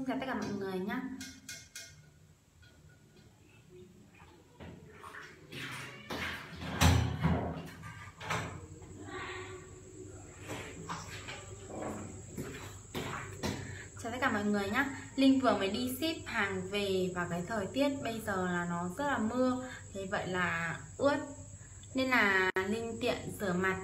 Xin chào tất cả mọi người nhé. Chào tất cả mọi người nhé. Linh vừa mới đi ship hàng về và cái thời tiết bây giờ là nó rất là mưa, thế vậy là ướt nên là Linh tiện rửa mặt,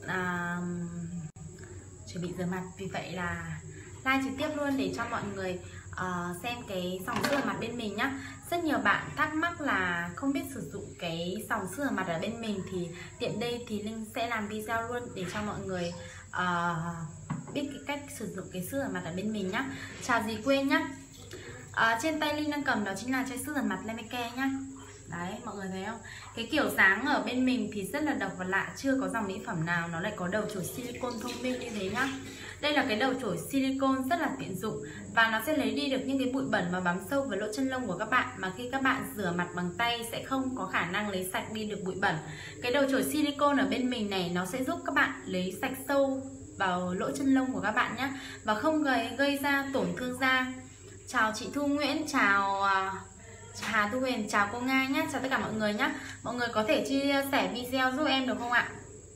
chuẩn bị rửa mặt, vì vậy là live trực tiếp luôn để cho mọi người xem cái xòng sữa rửa mặt bên mình nhá. Rất nhiều bạn thắc mắc là không biết sử dụng cái xòng sữa rửa mặt ở bên mình, thì tiện đây thì Linh sẽ làm video luôn để cho mọi người biết cái cách sử dụng cái sữa rửa mặt ở bên mình nhá. Chào dì Quên nhá. Trên tay Linh đang cầm đó chính là chai sữa rửa mặt Lemeke nhá. Đấy, mọi người thấy không? Cái kiểu dáng ở bên mình thì rất là độc và lạ, chưa có dòng mỹ phẩm nào nó lại có đầu chổi silicone thông minh như thế nhá. Đây là cái đầu chổi silicone rất là tiện dụng và nó sẽ lấy đi được những cái bụi bẩn mà bám sâu vào lỗ chân lông của các bạn, mà khi các bạn rửa mặt bằng tay sẽ không có khả năng lấy sạch đi được bụi bẩn. Cái đầu chổi silicone ở bên mình này nó sẽ giúp các bạn lấy sạch sâu vào lỗ chân lông của các bạn nhé, và không gây ra tổn thương da. Chào chị Thu Nguyễn, chào Hà Thu Huyền, chào cô Nga nhé, chào tất cả mọi người nhé. Mọi người có thể chia sẻ video giúp em được không ạ?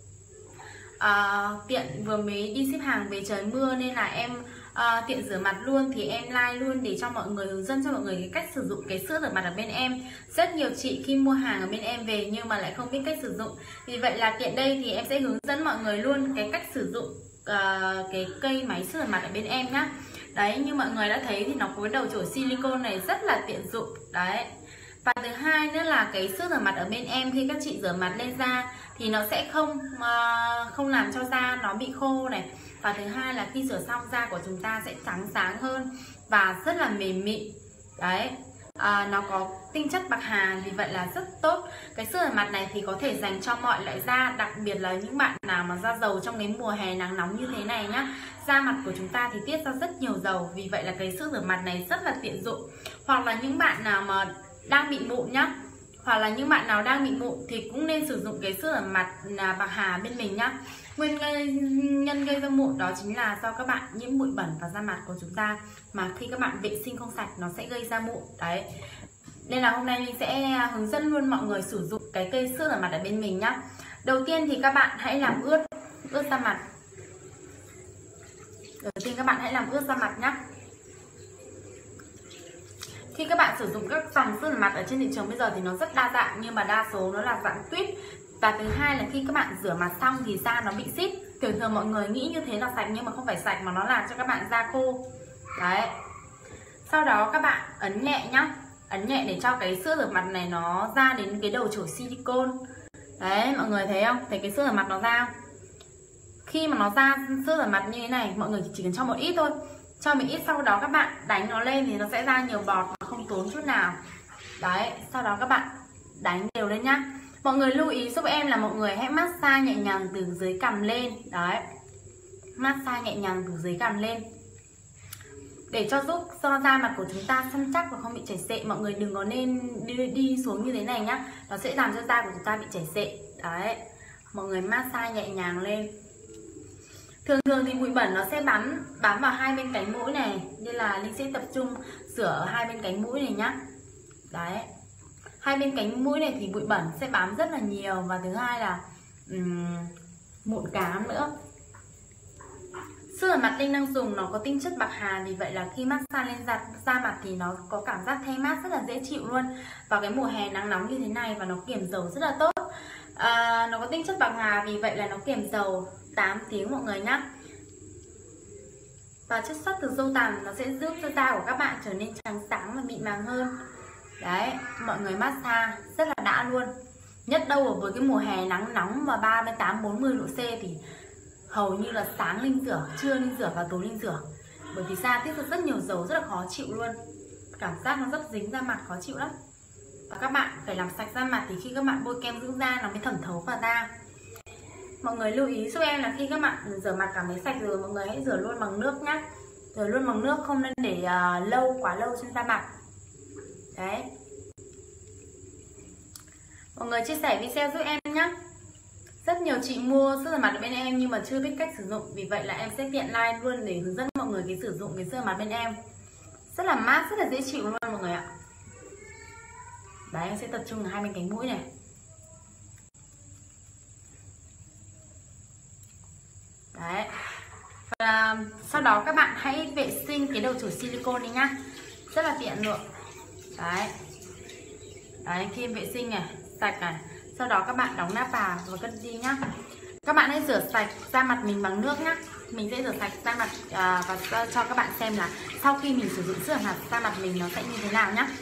Tiện vừa mới đi ship hàng về trời mưa nên là em tiện rửa mặt luôn, thì em live luôn để cho mọi người, hướng dẫn cho mọi người cái cách sử dụng cái sữa rửa mặt ở bên em. Rất nhiều chị khi mua hàng ở bên em về nhưng mà lại không biết cách sử dụng, vì vậy là tiện đây thì em sẽ hướng dẫn mọi người luôn cái cách sử dụng cái cây máy sữa rửa mặt ở bên em nhá. Đấy, như mọi người đã thấy thì nó có cái đầu chổi silicone này rất là tiện dụng. Đấy. Và thứ hai nữa là cái sữa rửa mặt ở bên em khi các chị rửa mặt lên da thì nó sẽ không làm cho da nó bị khô này. Và thứ hai là khi rửa xong da của chúng ta sẽ trắng sáng hơn và rất là mềm mịn. Đấy. Nó có tinh chất bạc hà, vì vậy là rất tốt. Cái sữa rửa mặt này thì có thể dành cho mọi loại da, đặc biệt là những bạn nào mà da dầu trong cái mùa hè nắng nóng như thế này nhá. Da mặt của chúng ta thì tiết ra rất nhiều dầu, vì vậy là cái sữa rửa mặt này rất là tiện dụng. Hoặc là những bạn nào mà đang bị mụn nhá, hoặc là những bạn nào đang bị mụn thì cũng nên sử dụng cái sữa rửa mặt bạc hà bên mình nhá. Nguyên nhân gây ra mụn đó chính là do các bạn nhiễm bụi bẩn vào da mặt của chúng ta, mà khi các bạn vệ sinh không sạch nó sẽ gây ra mụn. Đấy, nên là hôm nay mình sẽ hướng dẫn luôn mọi người sử dụng cái cây sữa rửa mặt ở bên mình nhá. Đầu tiên thì các bạn hãy làm ướt da mặt. Đầu tiên các bạn hãy làm ướt da mặt nhá. Khi các bạn sử dụng các dòng sữa rửa mặt ở trên thị trường bây giờ thì nó rất đa dạng, nhưng mà đa số nó là dạng tuyết. Và thứ hai là khi các bạn rửa mặt xong thì da nó bị xít. Thường mọi người nghĩ như thế là sạch nhưng mà không phải sạch, mà nó làm cho các bạn da khô. Đấy. Sau đó các bạn ấn nhẹ nhá. Ấn nhẹ để cho cái sữa rửa mặt này nó ra đến cái đầu chổi silicone. Đấy, mọi người thấy không? Thấy cái sữa rửa mặt nó ra không? Khi mà nó ra sữa rửa mặt như thế này, mọi người chỉ cần cho một ít thôi. Cho một ít, sau đó các bạn đánh nó lên thì nó sẽ ra nhiều bọt mà không tốn chút nào. Đấy, sau đó các bạn đánh đều lên nhá. Mọi người lưu ý giúp em là mọi người hãy massage nhẹ nhàng từ dưới cằm lên. Đấy, massage nhẹ nhàng từ dưới cằm lên để cho giúp cho da mặt của chúng ta săn chắc và không bị chảy xệ. Mọi người đừng có nên đi xuống như thế này nhá, nó sẽ làm cho da của chúng ta bị chảy xệ. Đấy, mọi người massage nhẹ nhàng lên. Thường thì bụi bẩn nó sẽ bám vào hai bên cánh mũi này, nên là Linh sẽ tập trung rửa ở hai bên cánh mũi này nhá. Đấy, hai bên cánh mũi này thì bụi bẩn sẽ bám rất là nhiều. Và thứ hai là mụn cám nữa. Sữa rửa mặt Linh đang dùng nó có tinh chất bạc hà, vì vậy là khi massage lên da mặt thì nó có cảm giác thay mát rất là dễ chịu luôn vào cái mùa hè nắng nóng như thế này, và nó kiềm dầu rất là tốt. Nó có tinh chất bạc hà, vì vậy là nó kiềm dầu 8 tiếng mọi người nhá. Và chất xuất từ dâu tằm nó sẽ giúp cho da của các bạn trở nên trắng sáng và mịn màng hơn. Đấy, mọi người massage rất là đã luôn. Nhất đâu ở với cái mùa hè nắng nóng mà 38-40 độ C thì hầu như là sáng Linh rửa, trưa Linh rửa và tối Linh rửa. Bởi vì da tiết ra rất nhiều dầu, rất là khó chịu luôn. Cảm giác nó rất dính da mặt, khó chịu lắm. Và các bạn phải làm sạch da mặt thì khi các bạn bôi kem dưỡng da nó mới thẩm thấu vào da. Mọi người lưu ý giúp em là khi các bạn rửa mặt cảm thấy sạch rồi, mọi người hãy rửa luôn bằng nước nhá. Rửa luôn bằng nước, không nên để quá lâu trên da mặt. Đấy. Mọi người chia sẻ video giúp em nhé. Rất nhiều chị mua sữa rửa mặt ở bên em nhưng mà chưa biết cách sử dụng, vì vậy là em sẽ tiện live luôn để hướng dẫn mọi người cái sử dụng cái sữa rửa mặt bên em. rất là mát, rất là dễ chịu luôn mọi người ạ. Đấy, em sẽ tập trung ở hai bên cánh mũi này. Đấy. Và sau đó các bạn hãy vệ sinh cái đầu chổi silicone đi nhá, rất là tiện luôn. Đấy. Đấy, khi em vệ sinh này, sạch này, sau đó các bạn đóng nắp vào và cất đi nhá. Các bạn hãy rửa sạch da mặt mình bằng nước nhá. Mình sẽ rửa sạch da mặt và cho các bạn xem là sau khi mình sử dụng sữa rửa mặt da mặt mình nó sẽ như thế nào nhá.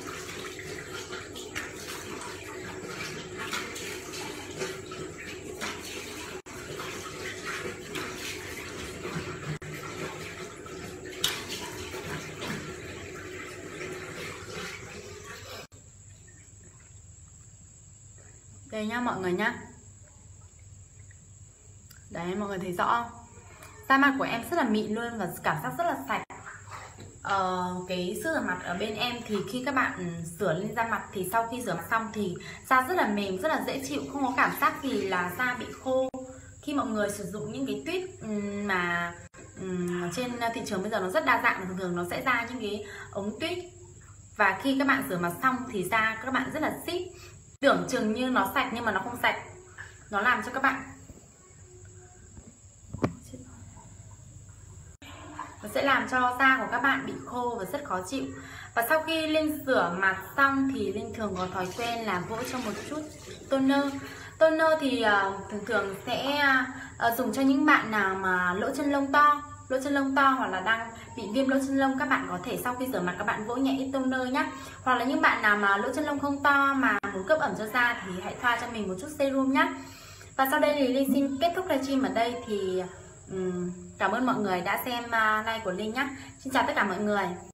Đây nhá mọi người nhá. Đấy, mọi người thấy rõ không? Da mặt của em rất là mịn luôn và cảm giác rất là sạch. Cái sữa rửa mặt ở bên em thì khi các bạn rửa lên da mặt thì sau khi rửa mặt xong thì da rất là mềm, rất là dễ chịu, không có cảm giác gì là da bị khô. Khi mọi người sử dụng những cái tuyết mà trên thị trường bây giờ nó rất đa dạng, thường thường nó sẽ ra những cái ống tuyết, và khi các bạn rửa mặt xong thì da các bạn rất là xít, tưởng chừng như nó sạch nhưng mà nó không sạch. Nó làm cho các bạn nó sẽ làm cho da của các bạn bị khô và rất khó chịu. Và sau khi Linh rửa mặt xong thì Linh thường có thói quen là vỗ cho một chút toner. Toner thì thường thường sẽ dùng cho những bạn nào mà lỗ chân lông to hoặc là đang bị viêm lỗ chân lông. Các bạn có thể sau khi rửa mặt các bạn vỗ nhẹ ít toner nhé. Hoặc là những bạn nào mà lỗ chân lông không to mà muốn cấp ẩm cho da thì hãy thoa cho mình một chút serum nhé. Và sau đây thì Linh xin kết thúc livestream ở đây. Thì cảm ơn mọi người đã xem like của Linh nhé. Xin chào tất cả mọi người.